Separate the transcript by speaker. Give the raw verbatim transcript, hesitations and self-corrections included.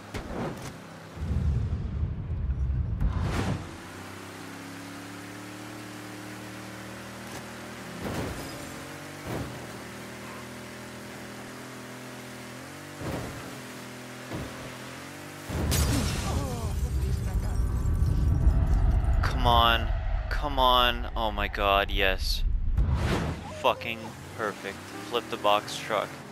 Speaker 1: Come on. Come on. Oh my god, yes. Fucking perfect. Flip the box truck.